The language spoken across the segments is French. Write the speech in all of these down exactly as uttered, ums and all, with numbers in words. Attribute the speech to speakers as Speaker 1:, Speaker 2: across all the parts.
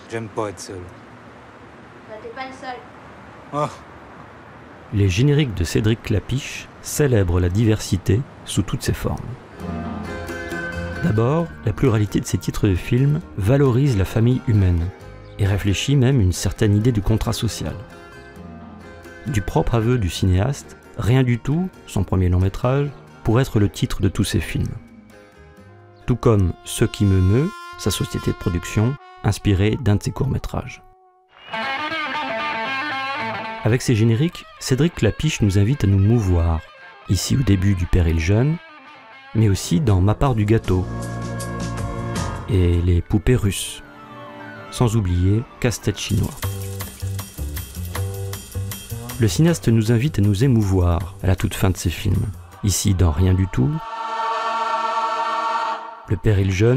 Speaker 1: J'aime pas être seul.
Speaker 2: Bah t'es pas le seul.
Speaker 1: Oh.
Speaker 3: Les génériques de Cédric Klapisch célèbrent la diversité sous toutes ses formes. D'abord, la pluralité de ces titres de films valorise la famille humaine et réfléchit même une certaine idée du contrat social. Du propre aveu du cinéaste, Rien du tout, son premier long métrage, pourrait être le titre de tous ses films. Tout comme Ce qui me meut, sa société de production, inspirée d'un de ses courts-métrages. Avec ses génériques, Cédric Klapisch nous invite à nous mouvoir, ici au début du Péril jeune, mais aussi dans Ma part du gâteau et Les poupées russes, sans oublier Casse-tête chinois. Le cinéaste nous invite à nous émouvoir à la toute fin de ses films, ici dans Rien du tout, Le Péril jeune,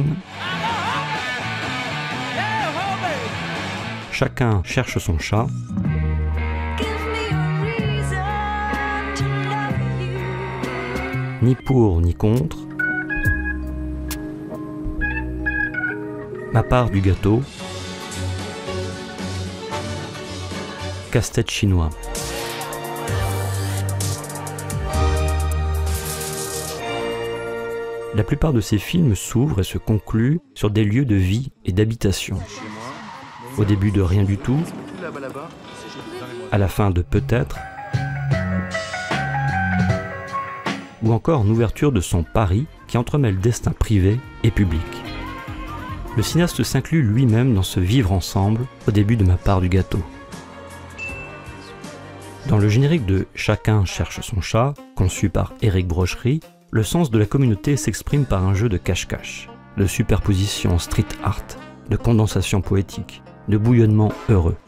Speaker 3: Chacun cherche son chat, Ni pour ni contre, Ma part du gâteau, Casse-tête chinois. La plupart de ces films s'ouvrent et se concluent sur des lieux de vie et d'habitation. Au début de Rien du tout, à la fin de Peut-être, ou encore en ouverture de son Paris qui entremêle destin privé et public. Le cinéaste s'inclut lui-même dans ce vivre ensemble au début de Ma part du gâteau. Dans le générique de Chacun cherche son chat, conçu par Éric Brochery, le sens de la communauté s'exprime par un jeu de cache-cache, de superposition street art, de condensation poétique, de bouillonnement heureux.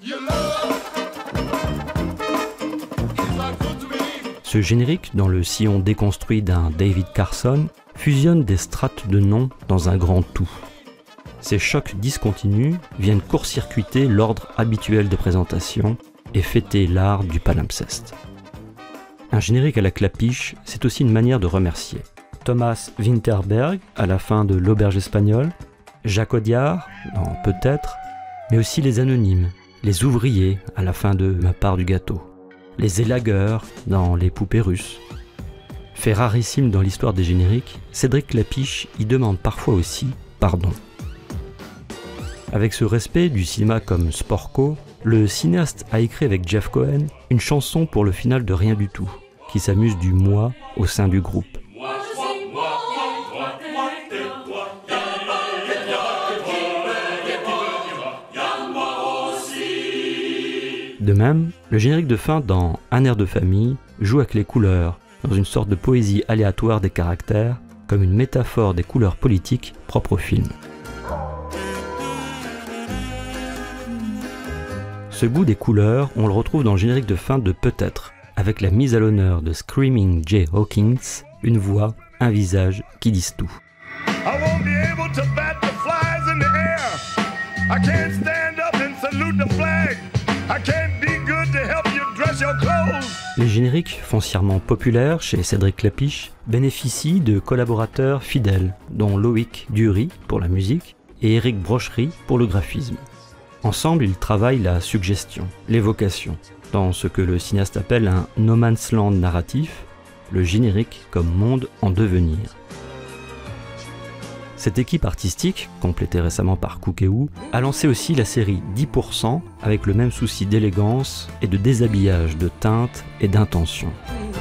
Speaker 3: Ce générique, dans le sillon déconstruit d'un David Carson, fusionne des strates de noms dans un grand tout. Ces chocs discontinus viennent court-circuiter l'ordre habituel des présentations et fêter l'art du palimpseste. Un générique à la Klapisch, c'est aussi une manière de remercier. Thomas Winterberg, à la fin de L'Auberge espagnole, Jacques Audiard, dans Peut-être, mais aussi les anonymes, les ouvriers, à la fin de Ma part du gâteau, les élagueurs, dans Les poupées russes. Fait rarissime dans l'histoire des génériques, Cédric Klapisch y demande parfois aussi pardon. Avec ce respect du cinéma comme Sportco, le cinéaste a écrit avec Jeff Cohen une chanson pour le final de Rien du tout, qui s'amuse du moi au sein du groupe. De même, le générique de fin dans Un air de famille joue avec les couleurs, dans une sorte de poésie aléatoire des caractères, comme une métaphore des couleurs politiques propres au film. Ce goût des couleurs, on le retrouve dans le générique de fin de Peut-être, avec la mise à l'honneur de Screaming Jay Hawkins, une voix, un visage qui disent tout. Les génériques foncièrement populaires chez Cédric Klapisch bénéficient de collaborateurs fidèles, dont Loïc Dury pour la musique et Éric Brochery pour le graphisme. Ensemble, ils travaillent la suggestion, l'évocation, dans ce que le cinéaste appelle un no man's land narratif, le générique comme monde en devenir. Cette équipe artistique, complétée récemment par Koukéou, a lancé aussi la série dix pour cent avec le même souci d'élégance et de déshabillage de teintes et d'intention.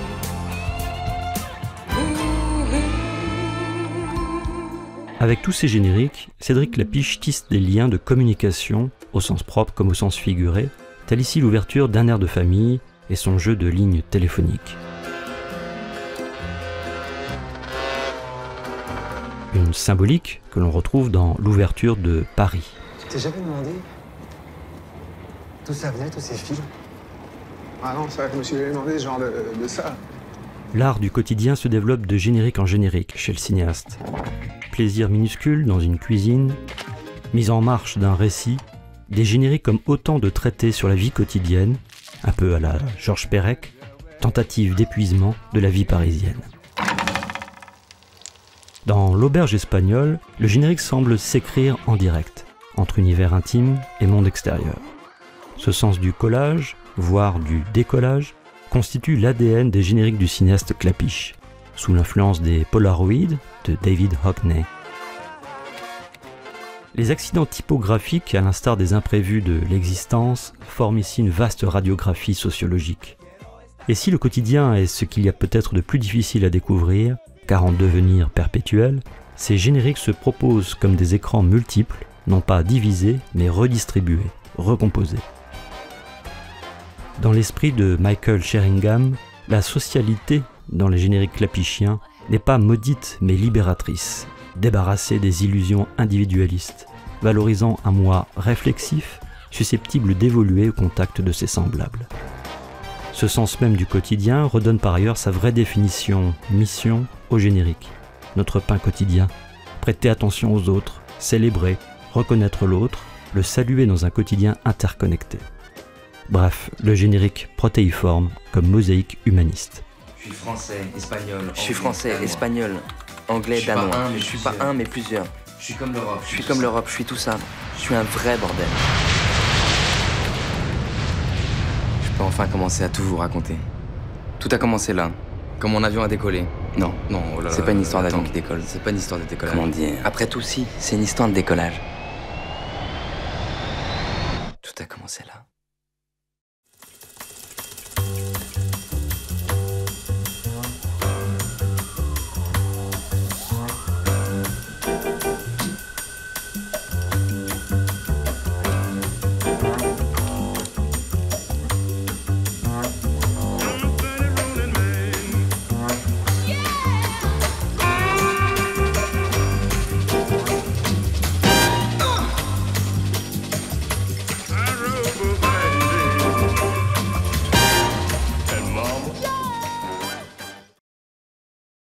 Speaker 3: Avec tous ces génériques, Cédric Klapisch tisse des liens de communication, au sens propre comme au sens figuré, tel ici l'ouverture d'Un air de famille et son jeu de lignes téléphoniques. Une symbolique que l'on retrouve dans l'ouverture de Paris.
Speaker 4: Tu t'es jamais demandé d'où ça venait, tous ces films?
Speaker 5: Ah non, ça, je me suis jamais demandé ce genre de, de ça.
Speaker 3: L'art du quotidien se développe de générique en générique chez le cinéaste. Plaisir minuscule dans une cuisine, mise en marche d'un récit, des génériques comme autant de traités sur la vie quotidienne, un peu à la Georges Perec, tentative d'épuisement de la vie parisienne. Dans L'Auberge espagnole, le générique semble s'écrire en direct, entre univers intime et monde extérieur. Ce sens du collage, voire du décollage, constitue l'A D N des génériques du cinéaste Klapisch, sous l'influence des Polaroids de David Hockney. Les accidents typographiques, à l'instar des imprévus de l'existence, forment ici une vaste radiographie sociologique. Et si le quotidien est ce qu'il y a peut-être de plus difficile à découvrir, car en devenir perpétuel, ces génériques se proposent comme des écrans multiples, non pas divisés, mais redistribués, recomposés. Dans l'esprit de Michael Sheringham, la socialité dans les génériques clapischiens n'est pas maudite mais libératrice, débarrassée des illusions individualistes, valorisant un moi réflexif, susceptible d'évoluer au contact de ses semblables. Ce sens même du quotidien redonne par ailleurs sa vraie définition, mission, au générique. Notre pain quotidien, prêter attention aux autres, célébrer, reconnaître l'autre, le saluer dans un quotidien interconnecté. Bref, le générique protéiforme comme mosaïque humaniste.
Speaker 1: Je suis français, espagnol,
Speaker 6: Je suis français,
Speaker 1: danois.
Speaker 6: espagnol, anglais,
Speaker 1: Je suis pas
Speaker 6: danois.
Speaker 1: un, mais
Speaker 6: je suis pas
Speaker 1: plusieurs.
Speaker 6: un, mais plusieurs.
Speaker 1: Je suis comme l'Europe.
Speaker 6: Je suis comme l'Europe, je suis tout ça. Je suis un vrai bordel.
Speaker 1: Je peux enfin commencer à tout vous raconter. Tout a commencé là, quand mon avion a décollé.
Speaker 6: Non,
Speaker 1: Non, oh là
Speaker 6: c'est
Speaker 1: là,
Speaker 6: pas une histoire
Speaker 1: attends,
Speaker 6: d'avion qui décolle.
Speaker 1: C'est pas une histoire de décollage.
Speaker 6: Comment dire? Après tout, si, c'est une histoire de décollage.
Speaker 1: Tout a commencé là.